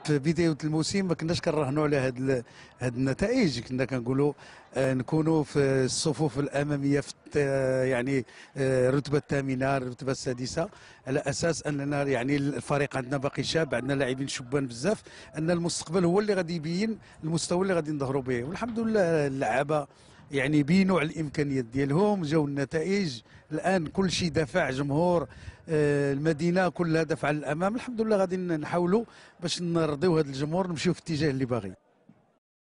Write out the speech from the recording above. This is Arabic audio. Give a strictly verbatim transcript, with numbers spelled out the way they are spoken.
في بدايه الموسم ما كناش كنراهنوا على هاد هاد النتائج، كنا كنقولوا آه، نكونوا في الصفوف الاماميه في الت- يعني آه، الرتبه الثامنه الرتبه السادسه، على اساس اننا يعني الفريق عندنا باقي شاب، عندنا لاعبين شبان بزاف، ان المستقبل هو اللي غادي يبين المستوى اللي غادي نظهروا به. والحمد لله اللعابه يعني بينوا على الامكانيات ديالهم، جاوا النتائج. الان كل شيء دفع جمهور آه، المدينه كلها دفع للامام. الحمد لله غادي نحاولوا باش نرضيو هذا الجمهور، نمشيو في الاتجاه اللي باغي.